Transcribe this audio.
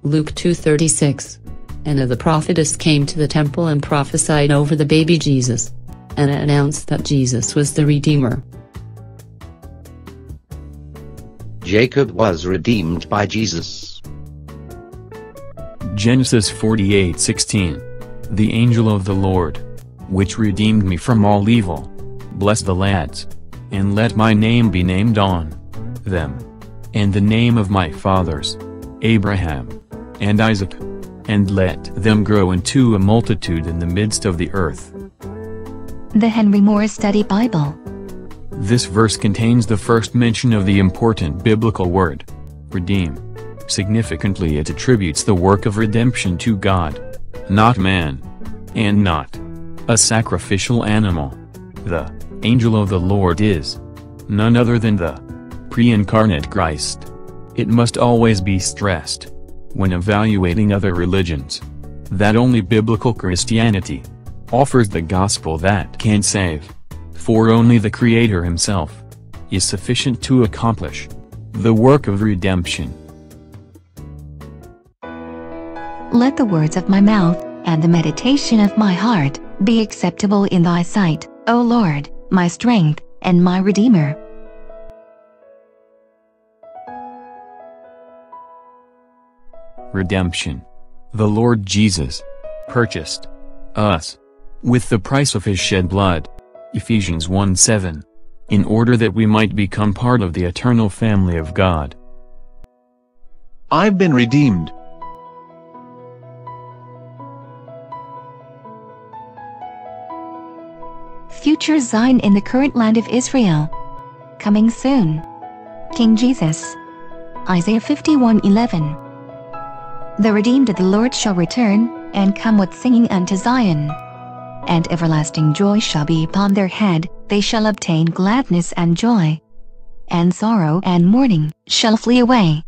Luke 2:36. And the prophetess came to the temple and prophesied over the baby Jesus, and announced that Jesus was the Redeemer. Jacob was redeemed by Jesus. Genesis 48:16. The angel of the Lord, which redeemed me from all evil, bless the lads, and let my name be named on them, and the name of my fathers, Abraham and Isaac, and let them grow into a multitude in the midst of the earth. The Henry Moore Study Bible. This verse contains the first mention of the important biblical word, redeem. Significantly, it attributes the work of redemption to God, not man, and not a sacrificial animal. The angel of the Lord is none other than the pre-incarnate Christ. It must always be stressed, when evaluating other religions, that only biblical Christianity offers the gospel that can save, for only the Creator Himself is sufficient to accomplish the work of redemption. Let the words of my mouth, and the meditation of my heart, be acceptable in thy sight, O Lord, my strength, and my Redeemer. Redemption. The Lord Jesus purchased us with the price of His shed blood. Ephesians 1:7. In order that we might become part of the eternal family of God. I've been redeemed. Future Zion in the current land of Israel. Coming soon. King Jesus. Isaiah 51:11. The redeemed of the Lord shall return, and come with singing unto Zion. And everlasting joy shall be upon their head, they shall obtain gladness and joy. And sorrow and mourning shall flee away.